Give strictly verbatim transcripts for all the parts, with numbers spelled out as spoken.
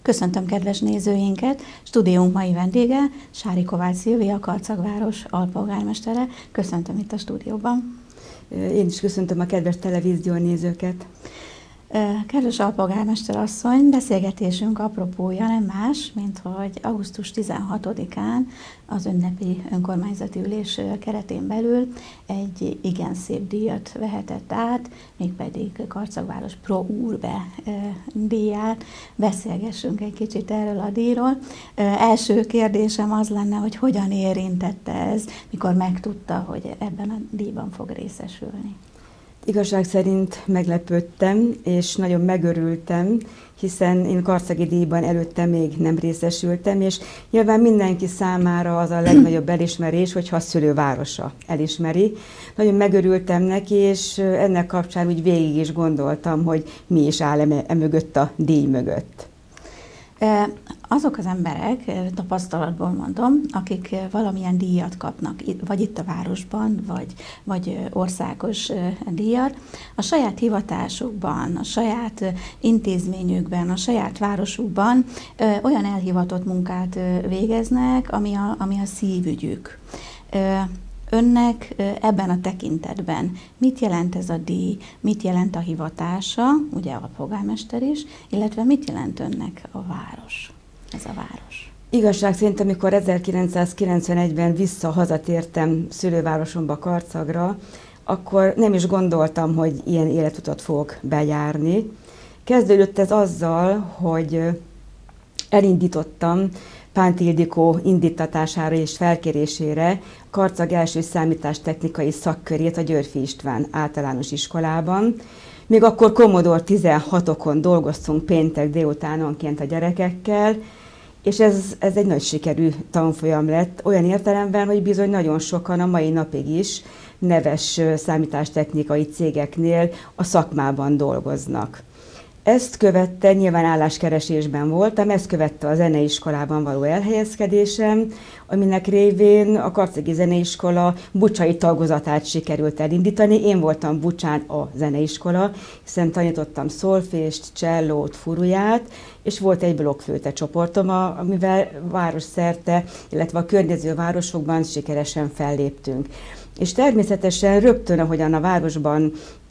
Köszöntöm kedves nézőinket! Stúdiónk mai vendége Sári Kovács Szilvia, Karcagváros alpolgármestere. Köszöntöm itt a stúdióban. Én is köszöntöm a kedves televízió nézőket. Kedves alpolgármester asszony, beszélgetésünk apropója nem más, mint hogy augusztus tizenhatodikán az ünnepi önkormányzati ülés keretén belül egy igen szép díjat vehetett át, mégpedig Karcagváros Pro Urbe díját. Beszélgessünk egy kicsit erről a díjról. Első kérdésem az lenne, hogy hogyan érintette ez, mikor megtudta, hogy ebben a díjban fog részesülni. Igazság szerint meglepődtem, és nagyon megörültem, hiszen én karcagi díjban előtte még nem részesültem, és nyilván mindenki számára az a legnagyobb elismerés, hogyha a szülővárosa elismeri. Nagyon megörültem neki, és ennek kapcsán úgy végig is gondoltam, hogy mi is áll e mögött a díj mögött. Azok az emberek, tapasztalatból mondom, akik valamilyen díjat kapnak, vagy itt a városban, vagy, vagy országos díjat, a saját hivatásukban, a saját intézményükben, a saját városukban olyan elhivatott munkát végeznek, ami a, ami a szívügyük. Önnek ebben a tekintetben mit jelent ez a díj, mit jelent a hivatása, ugye a polgármester is, illetve mit jelent önnek a város, ez a város? Igazság szerint, amikor ezerkilencszázkilencvenegyben vissza-hazatértem szülővárosomba, Karcagra, akkor nem is gondoltam, hogy ilyen életutat fogok bejárni. Kezdődött ez azzal, hogy elindítottam Pánti Ildikó indítatására és felkérésére Karcag első számítástechnikai szakkörét a Györffy István általános iskolában. Még akkor Commodore tizenhatokon dolgoztunk péntek délutánonként a gyerekekkel, és ez, ez egy nagy sikerű tanfolyam lett, olyan értelemben, hogy bizony nagyon sokan a mai napig is neves számítástechnikai cégeknél a szakmában dolgoznak. Ezt követte, nyilván álláskeresésben voltam, ezt követte a zeneiskolában való elhelyezkedésem, aminek révén a Karcagi Zeneiskola bucsai tagozatát sikerült elindítani. Én voltam bucsán a zeneiskola, hiszen tanítottam szolfést, csellót, furuját, és volt egy blokkflöte csoportom, amivel városszerte, illetve a környező városokban sikeresen felléptünk. És természetesen rögtön, ahogyan a városban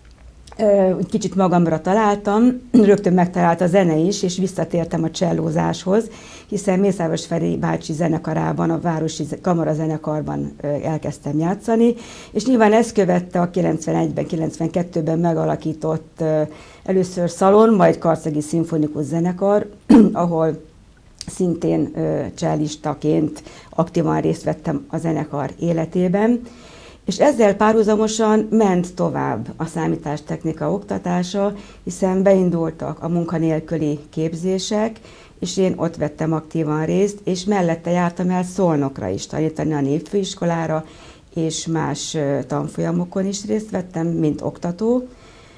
kicsit magamra találtam, rögtön megtalált a zene is, és visszatértem a csellózáshoz, hiszen Mészáros Feri bácsi zenekarában, a Városi Kamarazenekarban elkezdtem játszani, és nyilván ezt követte a kilencvenegyben, kilencvenkettőben megalakított először szalon, majd Karcagi Szimfonikus Zenekar, ahol szintén csellistaként aktívan részt vettem a zenekar életében. És ezzel párhuzamosan ment tovább a számítástechnika oktatása, hiszen beindultak a munkanélküli képzések, és én ott vettem aktívan részt, és mellette jártam el Szolnokra is tanítani, a népfőiskolára, és más tanfolyamokon is részt vettem, mint oktató.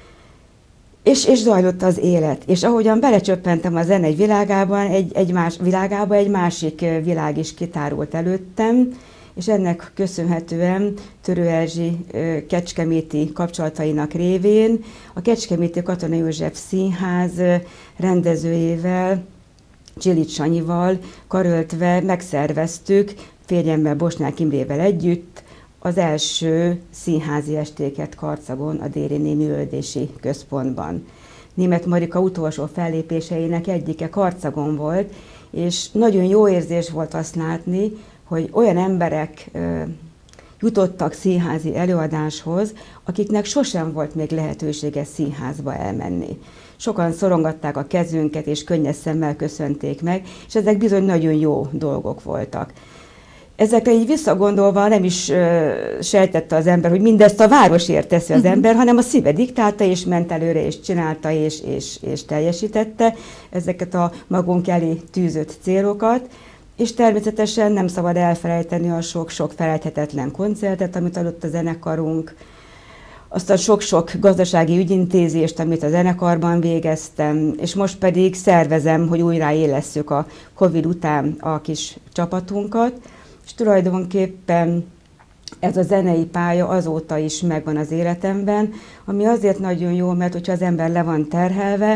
És, és zajlott az élet. És ahogyan belecsöppentem a zene egy világában, egy, egy más világába, egy másik világ is kitárult előttem, és ennek köszönhetően Törő Erzsi kecskeméti kapcsolatainak révén a Kecskeméti Katona József Színház rendezőjével, Csilics Sanyival karöltve megszerveztük, férjemmel, Bosnák Imrével együtt az első színházi estéket Karcagon, a Déri Művelődési Központban. Németh Marika utolsó fellépéseinek egyike Karcagon volt, és nagyon jó érzés volt azt látni, hogy olyan emberek ö, jutottak színházi előadáshoz, akiknek sosem volt még lehetősége színházba elmenni. Sokan szorongatták a kezünket, és könnyes szemmel köszönték meg, és ezek bizony nagyon jó dolgok voltak. Ezekre így visszagondolva nem is ö, sejtette az ember, hogy mindezt a városért teszi az ember, hanem a szíve diktálta, és ment előre, és csinálta, és, és, és teljesítette ezeket a magunk elé tűzött célokat. És természetesen nem szabad elfelejteni a sok-sok felejthetetlen koncertet, amit adott a zenekarunk, azt a sok-sok gazdasági ügyintézést, amit a zenekarban végeztem, és most pedig szervezem, hogy újraélesszük a Covid után a kis csapatunkat, és tulajdonképpen ez a zenei pálya azóta is megvan az életemben, ami azért nagyon jó, mert hogyha az ember le van terhelve,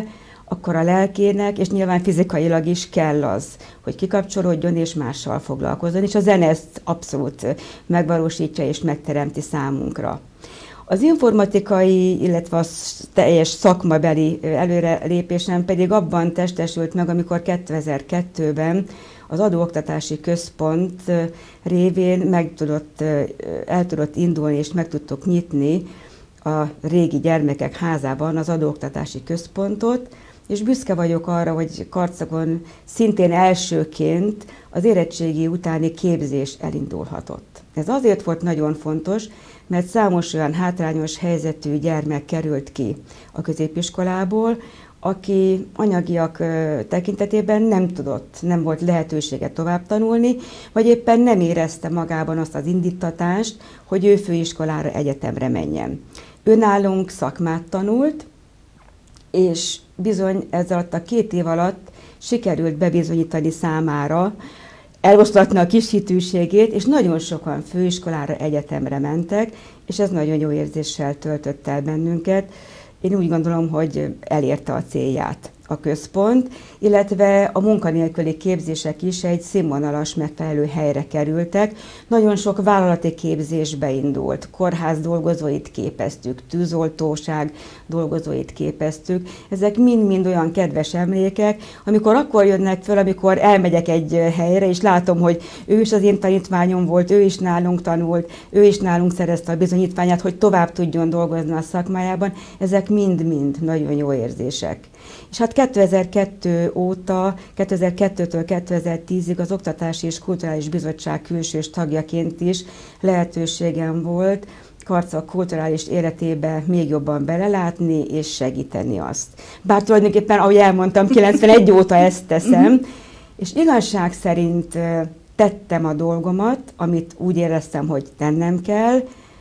akkor a lelkének, és nyilván fizikailag is kell az, hogy kikapcsolódjon és mással foglalkozzon, és a zene ezt abszolút megvalósítja és megteremti számunkra. Az informatikai, illetve a teljes szakmabeli előrelépésem pedig abban testesült meg, amikor kétezer-kettőben az Adóoktatási Központ révén meg tudott, el tudott indulni és meg tudtuk nyitni a régi gyermekek házában az Adóoktatási Központot, és büszke vagyok arra, hogy Karcagon szintén elsőként az érettségi utáni képzés elindulhatott. Ez azért volt nagyon fontos, mert számos olyan hátrányos helyzetű gyermek került ki a középiskolából, aki anyagiak tekintetében nem tudott, nem volt lehetősége tovább tanulni, vagy éppen nem érezte magában azt az indítatást, hogy ő főiskolára, egyetemre menjen. Ő nálunk szakmát tanult, és bizony ez alatt a két év alatt sikerült bebizonyítani számára, eloszlatni a kis hitűségét, és nagyon sokan főiskolára, egyetemre mentek, és ez nagyon jó érzéssel töltött el bennünket. Én úgy gondolom, hogy elérte a célját a központ, illetve a munkanélküli képzések is egy színvonalas, megfelelő helyre kerültek. Nagyon sok vállalati képzésbe indult, kórház dolgozóit képeztük, tűzoltóság dolgozóit képeztük. Ezek mind-mind olyan kedves emlékek, amikor akkor jönnek föl, amikor elmegyek egy helyre, és látom, hogy ő is az én tanítványom volt, ő is nálunk tanult, ő is nálunk szerezte a bizonyítványát, hogy tovább tudjon dolgozni a szakmájában. Ezek mind-mind nagyon jó érzések. És hát kétezer-kettő óta, kétezer-kettőtől kétezer-tízig az Oktatási és Kulturális Bizottság külsős tagjaként is lehetőségem volt Karcag kulturális életébe még jobban belelátni és segíteni azt. Bár tulajdonképpen, ahogy elmondtam, kilencvenegy óta ezt teszem, és igazság szerint tettem a dolgomat, amit úgy éreztem, hogy tennem kell,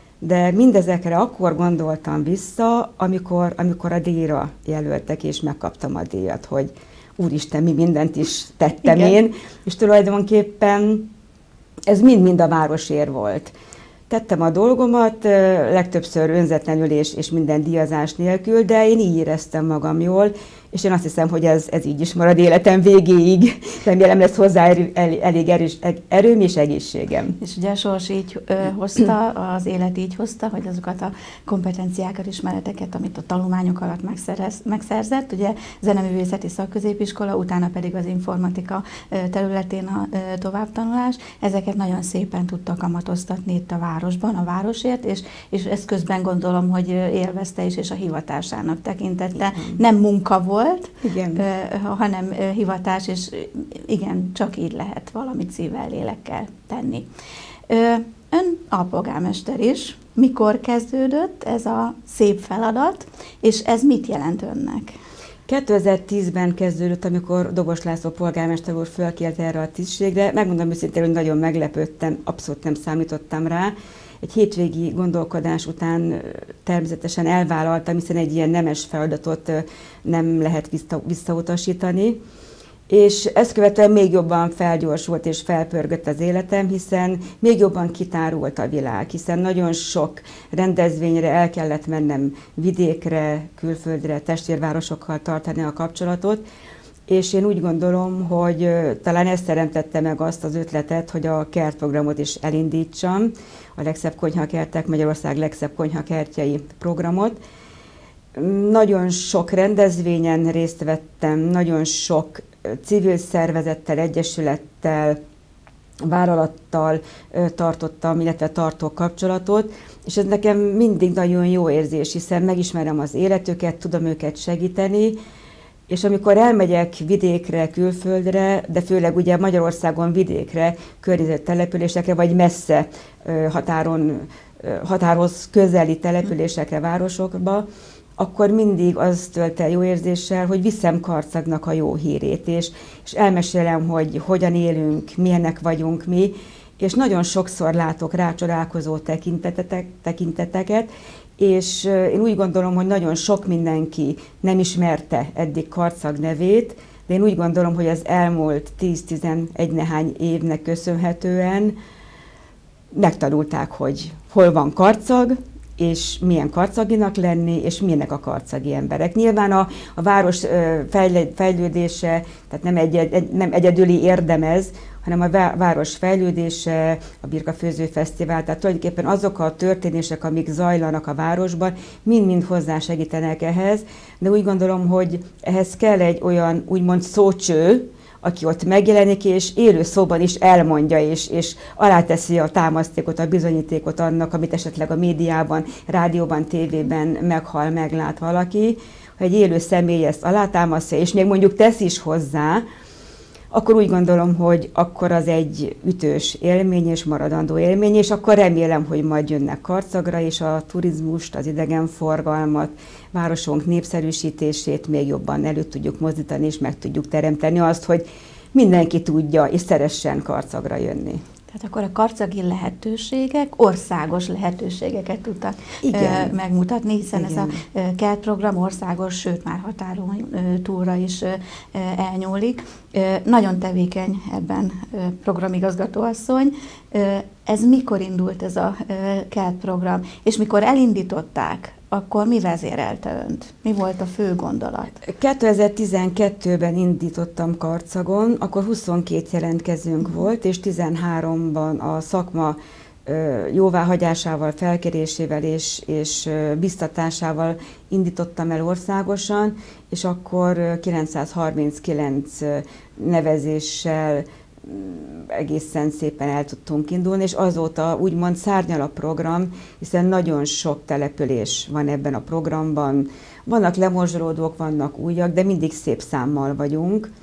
de mindezekre akkor gondoltam vissza, amikor, amikor a díjra jelöltek, és megkaptam a díjat, hogy úristen, mi mindent is tettem Igen. én, és tulajdonképpen ez mind-mind a városért volt. Tettem a dolgomat, legtöbbször önzetlenül és, és minden díjazás nélkül, de én így éreztem magam jól, és én azt hiszem, hogy ez, ez így is marad életem végéig. Remélem lesz hozzá erő, el, elég erős, erőm és egészségem. És ugye a sors így ö, hozta, az élet így hozta, hogy azokat a kompetenciákat, ismereteket, amit a tanulmányok alatt megszerez, megszerzett, ugye zeneművészeti szakközépiskola, utána pedig az informatika területén a ö, továbbtanulás, ezeket nagyon szépen tudta kamatoztatni itt a városban, a városért, és, és ezt közben gondolom, hogy élvezte is, és a hivatásának tekintette. Igen. Nem munka volt, Volt, igen. Ö, hanem ö, hivatás, és igen, csak így lehet valamit szívvel, lélekkel tenni. Ö, ön alpolgármester is. Mikor kezdődött ez a szép feladat, és ez mit jelent önnek? kétezer-tízben kezdődött, amikor Dobos László polgármester úr fölkért erre a tisztségre. Megmondom őszintén, hogy nagyon meglepődtem, abszolút nem számítottam rá. Egy hétvégi gondolkodás után természetesen elvállaltam, hiszen egy ilyen nemes feladatot nem lehet vissza, visszautasítani. És ezt követően még jobban felgyorsult és felpörgött az életem, hiszen még jobban kitárult a világ, hiszen nagyon sok rendezvényre el kellett mennem vidékre, külföldre, testvérvárosokkal tartani a kapcsolatot, és én úgy gondolom, hogy talán ez teremtette meg azt az ötletet, hogy a kertprogramot is elindítsam, a Legszebb Konyhakertek, Magyarország legszebb konyhakertjei programot. Nagyon sok rendezvényen részt vettem, nagyon sok civil szervezettel, egyesülettel, vállalattal tartottam, illetve tartok kapcsolatot, és ez nekem mindig nagyon jó érzés, hiszen megismerem az életüket, tudom őket segíteni, és amikor elmegyek vidékre, külföldre, de főleg ugye Magyarországon vidékre, környező településekre, vagy messze határon, határhoz közeli településekre, városokba, akkor mindig az tölt el jó érzéssel, hogy viszem Karcagnak a jó hírét, és, és elmesélem, hogy hogyan élünk, milyenek vagyunk mi, és nagyon sokszor látok rácsodálkozó tekinteteket, és én úgy gondolom, hogy nagyon sok mindenki nem ismerte eddig Karcag nevét, de én úgy gondolom, hogy az elmúlt tíz-tizenegy nehány évnek köszönhetően megtanulták, hogy hol van Karcag, és milyen karcaginak lenni, és milyenek a karcagi emberek. Nyilván a, a város fejlődése, tehát nem, egy, nem egyedüli érdemez, hanem a város fejlődése, a Birka Főző Fesztivál, tehát tulajdonképpen azok a történések, amik zajlanak a városban, mind-mind hozzásegítenek ehhez, de úgy gondolom, hogy ehhez kell egy olyan úgymond szócső, aki ott megjelenik, és élő szóban is elmondja, és, és aláteszi a támasztékot, a bizonyítékot annak, amit esetleg a médiában, rádióban, tévében meghal, meglát valaki, ha egy élő személy ezt alátámasztja, és még mondjuk tesz is hozzá, akkor úgy gondolom, hogy akkor az egy ütős élmény és maradandó élmény, és akkor remélem, hogy majd jönnek Karcagra, és a turizmust, az idegenforgalmat, városunk népszerűsítését még jobban elő tudjuk mozdítani, és meg tudjuk teremteni azt, hogy mindenki tudja és szeressen Karcagra jönni. Tehát akkor a karcagi lehetőségek, országos lehetőségeket tudtak Igen. megmutatni, hiszen Igen. ez a kertprogram országos, sőt már határon túlra is elnyúlik. Nagyon tevékeny ebben programigazgatóasszony. Ez mikor indult ez a kertprogram? És mikor elindították, akkor mi vezérelte önt? Mi volt a fő gondolat? kétezer-tizenkettőben indítottam Karcagon, akkor huszonkét jelentkezőnk volt, és tizenháromban a szakma jóváhagyásával, felkérésével és, és biztatásával indítottam el országosan, és akkor kilencszázharminckilenc nevezéssel egészen szépen el tudtunk indulni, és azóta úgymond szárnyal a program, hiszen nagyon sok település van ebben a programban. Vannak lemorzsolódók, vannak újak, de mindig szép számmal vagyunk.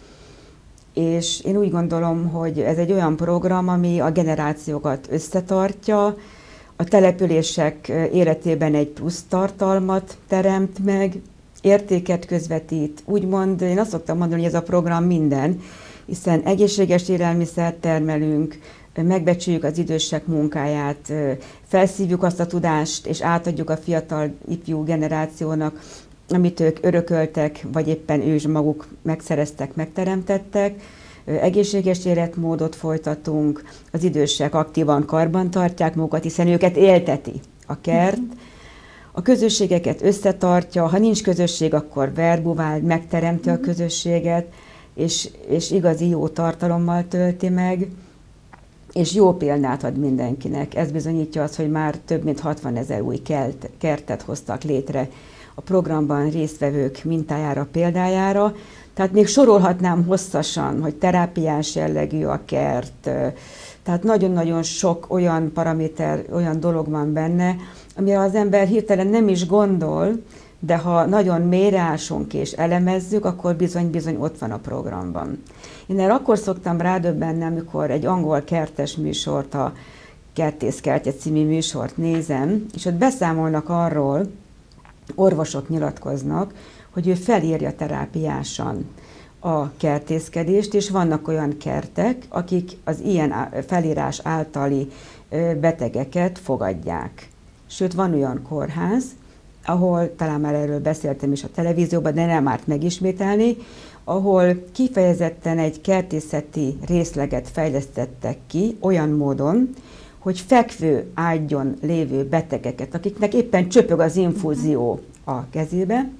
És én úgy gondolom, hogy ez egy olyan program, ami a generációkat összetartja, a települések életében egy plusz tartalmat teremt meg, értéket közvetít. Úgymond, én azt szoktam mondani, hogy ez a program minden, hiszen egészséges élelmiszert termelünk, megbecsüljük az idősek munkáját, felszívjuk azt a tudást, és átadjuk a fiatal ifjú generációnak, amit ők örököltek, vagy éppen ők maguk megszereztek, megteremtettek. Egészséges életmódot folytatunk, az idősek aktívan karban tartják magukat, hiszen őket élteti a kert. A közösségeket összetartja, ha nincs közösség, akkor verbuvál, megteremti a közösséget, és, és igazi jó tartalommal tölti meg, és jó példát ad mindenkinek. Ez bizonyítja azt, hogy már több mint hatvanezer új kert, kertet hoztak létre a programban résztvevők mintájára, példájára. Tehát még sorolhatnám hosszasan, hogy terápiás jellegű a kert, tehát nagyon-nagyon sok olyan paraméter, olyan dolog van benne, amire az ember hirtelen nem is gondol, de ha nagyon mélyre ásunk és elemezzük, akkor bizony-bizony ott van a programban. Én erre akkor szoktam rádöbbenni, amikor egy angol kertes műsort, a Kertész Kertje című műsort nézem, és ott beszámolnak arról, orvosok nyilatkoznak, hogy ő felírja terápiásan a kertészkedést, és vannak olyan kertek, akik az ilyen felírás általi betegeket fogadják. Sőt, van olyan kórház, ahol, talán már erről beszéltem is a televízióban, de nem árt megismételni, ahol kifejezetten egy kertészeti részleget fejlesztettek ki olyan módon, hogy fekvő ágyon lévő betegeket, akiknek éppen csöpög az infúzió a kezébe,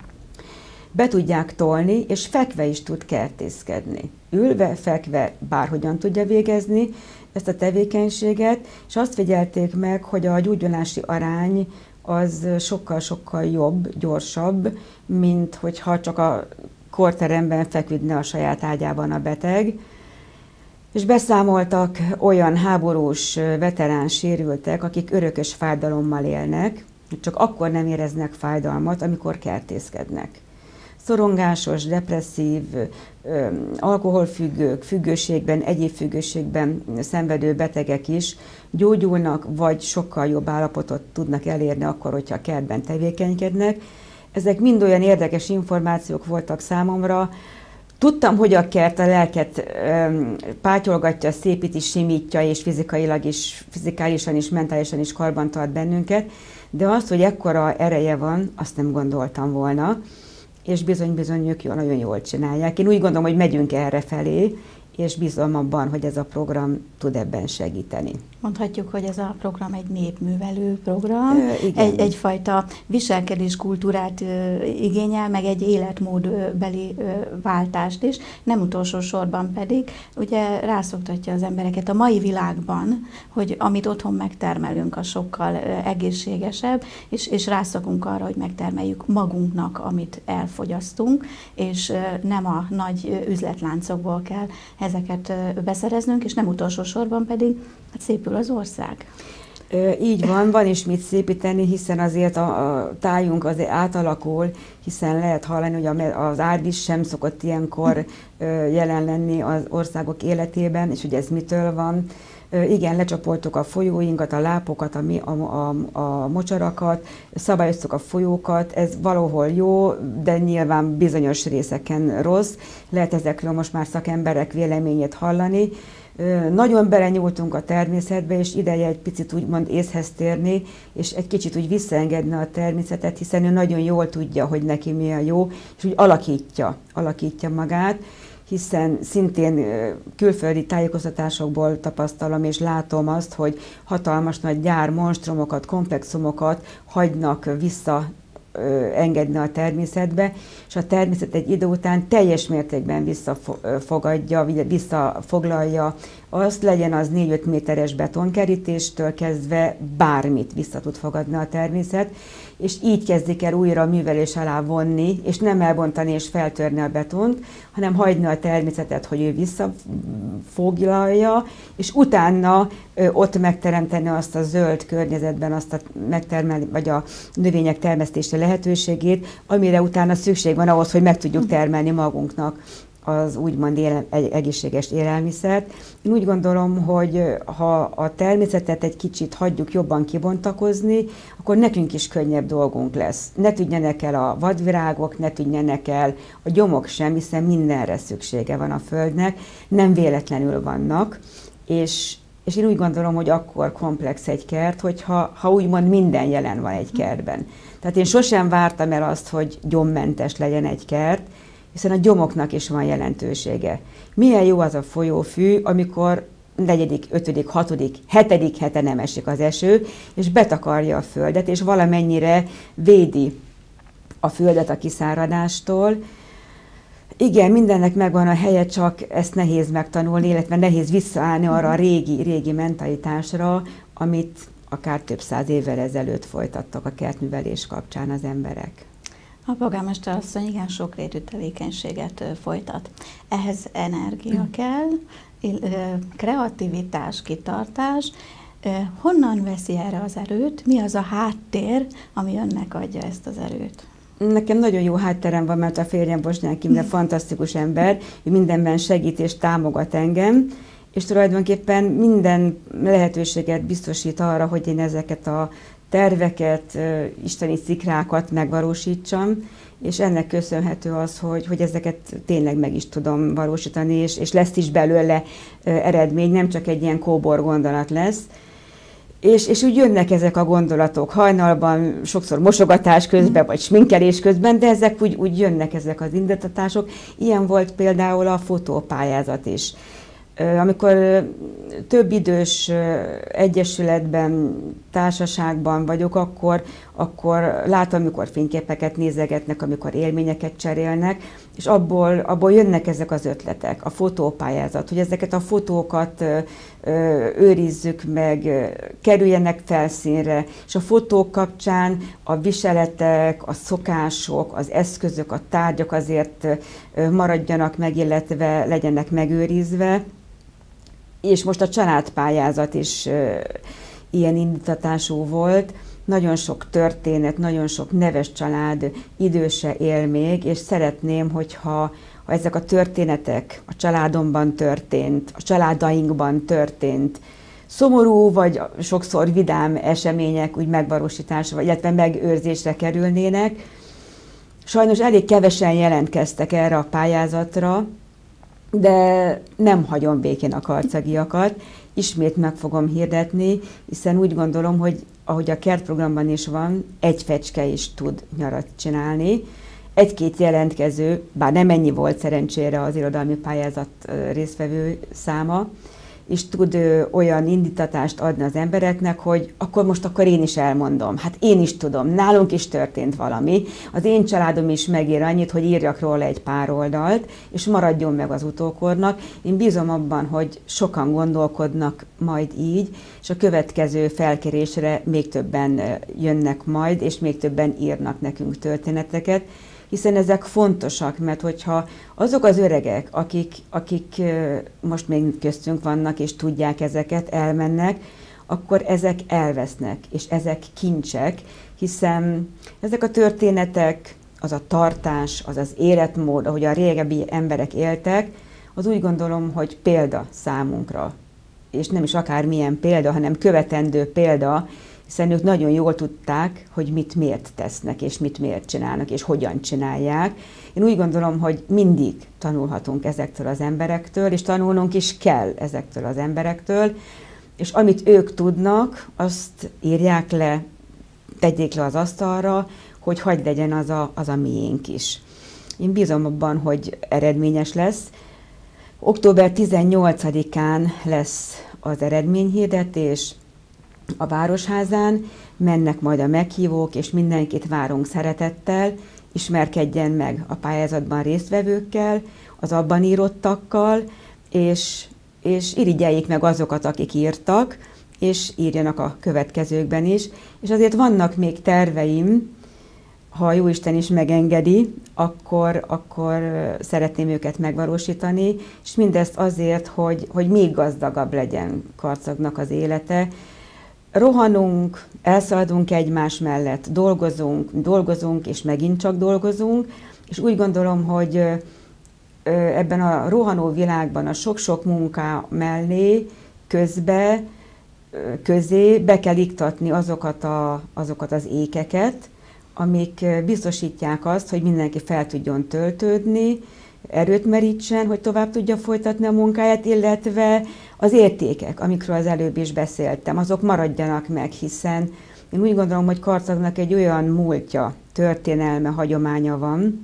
be tudják tolni, és fekve is tud kertészkedni. Ülve, fekve bárhogyan tudja végezni ezt a tevékenységet, és azt figyelték meg, hogy a gyógyulási arány az sokkal-sokkal jobb, gyorsabb, mint hogyha csak a kórteremben feküdne a saját ágyában a beteg. És beszámoltak olyan háborús veterán sérültek, akik örökös fájdalommal élnek, csak akkor nem éreznek fájdalmat, amikor kertészkednek. Szorongásos, depresszív, alkoholfüggők, függőségben, egyéb függőségben szenvedő betegek is gyógyulnak, vagy sokkal jobb állapotot tudnak elérni akkor, hogyha a kertben tevékenykednek. Ezek mind olyan érdekes információk voltak számomra. Tudtam, hogy a kert a lelket öm, pátyolgatja, szépíti, simítja, és fizikailag is, fizikálisan is, mentálisan is karban tart bennünket, de azt, hogy ekkora ereje van, azt nem gondoltam volna, és bizony-bizony ők nagyon jól csinálják. Én úgy gondolom, hogy megyünk erre felé, és bízom abban, hogy ez a program tud ebben segíteni. Mondhatjuk, hogy ez a program egy népművelő program, e, egy, egyfajta viselkedéskultúrát igényel, meg egy életmódbeli váltást is, nem utolsó sorban pedig ugye rászoktatja az embereket a mai világban, hogy amit otthon megtermelünk, az sokkal egészségesebb, és, és rászokunk arra, hogy megtermeljük magunknak, amit elfogyasztunk, és nem a nagy üzletláncokból kell ezeket beszereznünk, és nem utolsó sorban pedig hát szépül az ország. Így van, van is mit szépíteni, hiszen azért a, a tájunk azért átalakul, hiszen lehet hallani, hogy az árvíz sem szokott ilyenkor jelen lenni az országok életében, és hogy ez mitől van. Igen, lecsapoltuk a folyóinkat, a lápokat, a, a, a, a mocsarakat, szabályoztuk a folyókat, ez valahol jó, de nyilván bizonyos részeken rossz. Lehet ezekről most már szakemberek véleményét hallani. Nagyon belenyúltunk a természetbe, és ideje egy picit úgymond észhez térni, és egy kicsit úgy visszaengedni a természetet, hiszen ő nagyon jól tudja, hogy neki mi a jó, és úgy alakítja, alakítja magát, hiszen szintén külföldi tájékoztatásokból tapasztalom és látom azt, hogy hatalmas nagy gyár, monstrumokat, komplexumokat hagynak vissza engedni a természetbe, és a természet egy idő után teljes mértékben visszafogadja, visszafoglalja azt, legyen az négy-öt méteres betonkerítéstől kezdve bármit vissza tud fogadni a természet, és így kezdik el újra a művelés alá vonni, és nem elbontani és feltörni a betont, hanem hagyni a természetet, hogy ő visszafoglalja, és utána ö, ott megteremteni azt a zöld környezetben, azt a megtermelni, vagy a növények termesztése lehetőségét, amire utána szükség van ahhoz, hogy meg tudjuk termelni magunknak az úgymond éle, egy egészséges élelmiszert. Én úgy gondolom, hogy ha a természetet egy kicsit hagyjuk jobban kibontakozni, akkor nekünk is könnyebb dolgunk lesz. Ne tűnjenek el a vadvirágok, ne tűnjenek el a gyomok sem, hiszen mindenre szüksége van a Földnek, nem véletlenül vannak, és, és én úgy gondolom, hogy akkor komplex egy kert, hogyha ha úgymond minden jelen van egy kertben. Tehát én sosem vártam el azt, hogy gyommentes legyen egy kert, hiszen a gyomoknak is van jelentősége. Milyen jó az a folyófű, amikor negyedik, ötödik, hatodik, hetedik hete nem esik az eső, és betakarja a földet, és valamennyire védi a földet a kiszáradástól. Igen, mindennek megvan a helye, csak ezt nehéz megtanulni, illetve nehéz visszaállni arra a régi, régi mentalitásra, amit akár több száz évvel ezelőtt folytattak a kertművelés kapcsán az emberek. A polgármester asszony igen sokrétű tevékenységet folytat. Ehhez energia kell, kreativitás, kitartás. Honnan veszi erre az erőt? Mi az a háttér, ami önnek adja ezt az erőt? Nekem nagyon jó hátterem van, mert a férjem Bosnyák Imre fantasztikus ember, ő mindenben segít és támogat engem, és tulajdonképpen minden lehetőséget biztosít arra, hogy én ezeket a terveket, isteni szikrákat megvalósítsam, és ennek köszönhető az, hogy, hogy ezeket tényleg meg is tudom valósítani, és, és lesz is belőle eredmény, nem csak egy ilyen kóbor gondolat lesz. És, és úgy jönnek ezek a gondolatok hajnalban, sokszor mosogatás közben, vagy sminkelés közben, de ezek úgy, úgy jönnek ezek az indítatások. Ilyen volt például a fotópályázat is. Amikor több idős egyesületben, társaságban vagyok, akkor, akkor látom, amikor fényképeket nézegetnek, amikor élményeket cserélnek, és abból, abból jönnek ezek az ötletek, a fotópályázat, hogy ezeket a fotókat őrizzük meg, kerüljenek felszínre, és a fotók kapcsán a viseletek, a szokások, az eszközök, a tárgyak azért maradjanak meg, illetve legyenek megőrizve. És most a családpályázat is uh, ilyen indítatású volt. Nagyon sok történet, nagyon sok neves család időse él még, és szeretném, hogyha ha ezek a történetek a családomban történt, a családainkban történt, szomorú vagy sokszor vidám események úgy megvalósításra, illetve megőrzésre kerülnének. Sajnos elég kevesen jelentkeztek erre a pályázatra, de nem hagyom békén a karcagiakat, ismét meg fogom hirdetni, hiszen úgy gondolom, hogy ahogy a kertprogramban is van, egy fecske is tud nyarat csinálni. Egy-két jelentkező, bár nem ennyi volt szerencsére az irodalmi pályázat résztvevő száma, és tud ö, olyan indítatást adni az embereknek, hogy akkor most akkor én is elmondom. Hát én is tudom, nálunk is történt valami. Az én családom is megér annyit, hogy írjak róla egy pár oldalt, és maradjon meg az utókornak. Én bízom abban, hogy sokan gondolkodnak majd így, és a következő felkérésre még többen jönnek majd, és még többen írnak nekünk történeteket, hiszen ezek fontosak, mert hogyha azok az öregek, akik, akik most még köztünk vannak, és tudják ezeket, elmennek, akkor ezek elvesznek, és ezek kincsek, hiszen ezek a történetek, az a tartás, az az életmód, ahogy a régebbi emberek éltek, az úgy gondolom, hogy példa számunkra. És nem is akármilyen példa, hanem követendő példa, hiszen ők nagyon jól tudták, hogy mit miért tesznek, és mit miért csinálnak, és hogyan csinálják. Én úgy gondolom, hogy mindig tanulhatunk ezektől az emberektől, és tanulnunk is kell ezektől az emberektől, és amit ők tudnak, azt írják le, tegyék le az asztalra, hogy hagyd legyen az a, az a miénk is. Én bízom abban, hogy eredményes lesz. október tizennyolcadikán lesz az eredményhirdetés a Városházán, mennek majd a meghívók, és mindenkit várunk szeretettel, ismerkedjen meg a pályázatban résztvevőkkel, az abban írottakkal, és, és irigyeljék meg azokat, akik írtak, és írjanak a következőkben is. És azért vannak még terveim, ha a Jóisten is megengedi, akkor, akkor szeretném őket megvalósítani, és mindezt azért, hogy, hogy még gazdagabb legyen Karcagnak az élete. Rohanunk, elszaladunk egymás mellett, dolgozunk, dolgozunk, és megint csak dolgozunk, és úgy gondolom, hogy ebben a rohanó világban a sok-sok munká mellé, közbe, közé be kell iktatni azokat, a, azokat az ékeket, amik biztosítják azt, hogy mindenki fel tudjon töltődni, erőt merítsen, hogy tovább tudja folytatni a munkáját, illetve az értékek, amikről az előbb is beszéltem, azok maradjanak meg, hiszen én úgy gondolom, hogy Karcagnak egy olyan múltja, történelme, hagyománya van,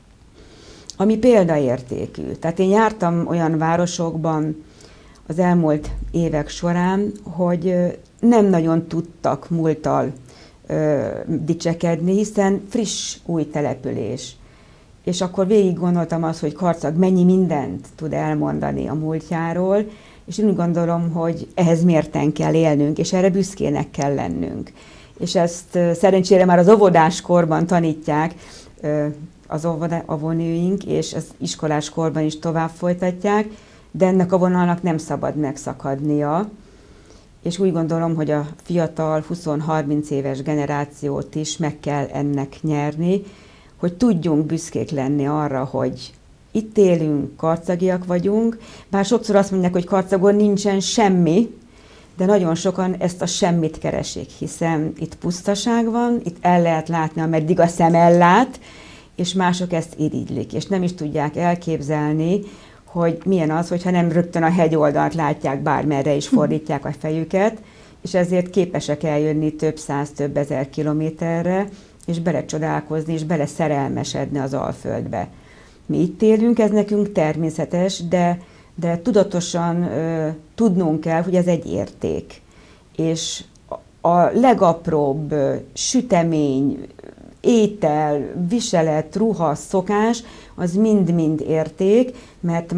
ami példaértékű. Tehát én jártam olyan városokban az elmúlt évek során, hogy nem nagyon tudtak múlttal ö, dicsekedni, hiszen friss új település. És akkor végig gondoltam azt, hogy Karcag mennyi mindent tud elmondani a múltjáról, és én úgy gondolom, hogy ehhez mérten kell élnünk, és erre büszkének kell lennünk. És ezt szerencsére már az óvodás korban tanítják az óvónőink, és az iskolás korban is tovább folytatják, de ennek a vonalnak nem szabad megszakadnia. És úgy gondolom, hogy a fiatal húsz-harminc éves generációt is meg kell ennek nyerni, hogy tudjunk büszkék lenni arra, hogy itt élünk, karcagiak vagyunk, bár sokszor azt mondják, hogy Karcagon nincsen semmi, de nagyon sokan ezt a semmit keresik, hiszen itt pusztaság van, itt el lehet látni, ameddig a szem ellát, és mások ezt irigylik, és nem is tudják elképzelni, hogy milyen az, hogyha nem rögtön a hegyoldalt látják, bármerre is fordítják a fejüket, és ezért képesek eljönni több száz, több ezer kilométerre, és belecsodálkozni, és beleszerelmesedni az Alföldbe. Mi itt élünk, ez nekünk természetes, de, de tudatosan ö, tudnunk kell, hogy ez egy érték. És a legapróbb ö, sütemény, étel, viselet, ruha, szokás, az mind-mind érték, mert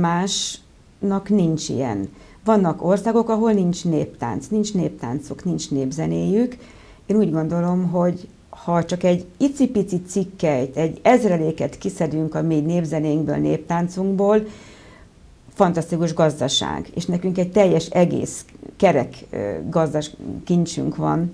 másnak nincs ilyen. Vannak országok, ahol nincs néptánc, nincs néptáncuk, nincs népzenéjük. Én úgy gondolom, hogy ha csak egy icipici cikkeit, egy ezreléket kiszedünk a mi népzenénkből, néptáncunkból, fantasztikus gazdaság, és nekünk egy teljes egész kerek gazdas kincsünk van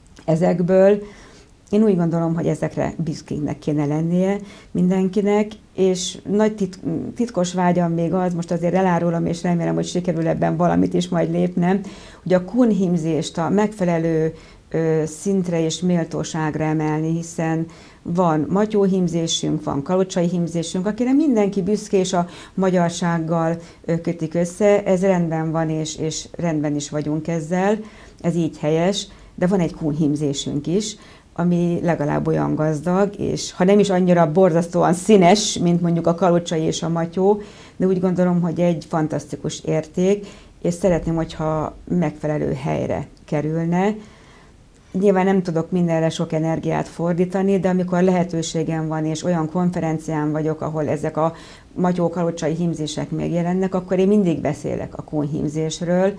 ezekből. Én úgy gondolom, hogy ezekre büszkének kéne lennie mindenkinek, és nagy tit- titkos vágyam még az, most azért elárulom, és remélem, hogy sikerül ebben valamit is majd lépnem, hogy a kunhimzést a megfelelő ö, szintre és méltóságra emelni, hiszen van matyóhímzésünk, van kalocsai hímzésünk, akire mindenki büszke, és a magyarsággal ö, kötik össze, ez rendben van, és, és rendben is vagyunk ezzel, ez így helyes, de van egy kunhímzésünk is, ami legalább olyan gazdag, és ha nem is annyira borzasztóan színes, mint mondjuk a kalocsai és a matyó, de úgy gondolom, hogy egy fantasztikus érték, és szeretném, hogyha megfelelő helyre kerülne. Nyilván nem tudok mindenre sok energiát fordítani, de amikor lehetőségem van, és olyan konferencián vagyok, ahol ezek a matyó-kalocsai hímzések megjelennek, akkor én mindig beszélek a kónhímzésről,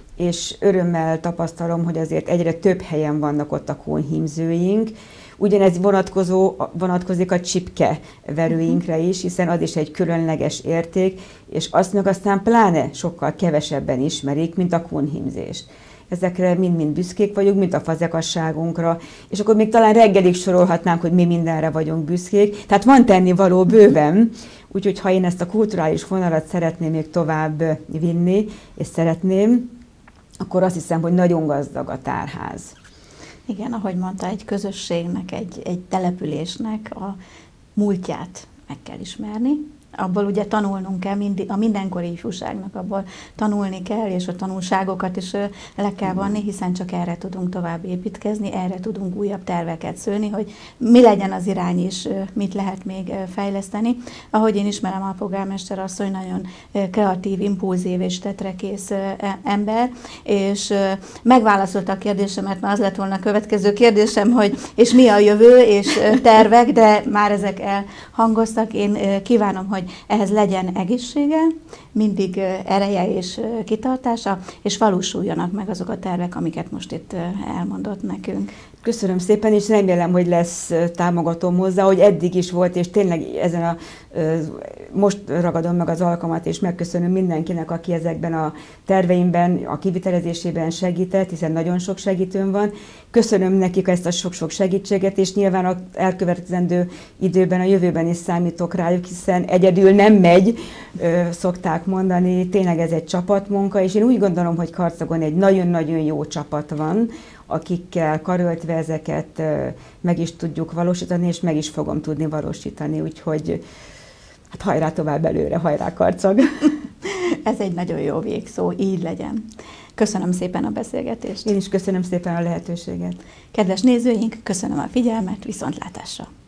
és örömmel tapasztalom, hogy azért egyre több helyen vannak ott a kónhímzőink. Ugyanez vonatkozó, vonatkozik a csipke verőinkre is, hiszen az is egy különleges érték, és azt meg aztán pláne sokkal kevesebben ismerik, mint a kónhímzést. Ezekre mind-mind büszkék vagyunk, mint a fazekasságunkra, és akkor még talán reggelig sorolhatnánk, hogy mi mindenre vagyunk büszkék. Tehát van tennivaló bőven, úgyhogy ha én ezt a kulturális vonalat szeretném még tovább vinni, és szeretném, akkor azt hiszem, hogy nagyon gazdag a tárház. Igen, ahogy mondta, egy közösségnek, egy, egy településnek a múltját meg kell ismerni. Abból ugye tanulnunk kell, mindig, a mindenkori ifjúságnak abból tanulni kell, és a tanulságokat is le kell vonni, hiszen csak erre tudunk tovább építkezni, erre tudunk újabb terveket szőni, hogy mi legyen az irány is, mit lehet még fejleszteni. Ahogy én ismerem, a polgármester asszony nagyon kreatív, impulzív és tetrekész ember, és megválaszolta a kérdésemet, mert az lett volna a következő kérdésem, hogy és mi a jövő, és tervek, de már ezek elhangoztak. Én kívánom, hogy ehhez legyen egészsége, mindig ereje és kitartása, és valósuljanak meg azok a tervek, amiket most itt elmondott nekünk. Köszönöm szépen, és remélem, hogy lesz támogatom hozzá, hogy eddig is volt, és tényleg ezen a, most ragadom meg az alkalmat, és megköszönöm mindenkinek, aki ezekben a terveimben, a kivitelezésében segített, hiszen nagyon sok segítőm van. Köszönöm nekik ezt a sok-sok segítséget, és nyilván az elkövetkezendő időben, a jövőben is számítok rájuk, hiszen egyedül nem megy, szokták mondani, tényleg ez egy csapatmunka, és én úgy gondolom, hogy Karcagon egy nagyon-nagyon jó csapat van, akikkel karöltve ezeket meg is tudjuk valósítani, és meg is fogom tudni valósítani, úgyhogy hát hajrá tovább előre, hajrá Karcag! Ez egy nagyon jó végszó, így legyen. Köszönöm szépen a beszélgetést. Én is köszönöm szépen a lehetőséget. Kedves nézőink, köszönöm a figyelmet, viszontlátásra!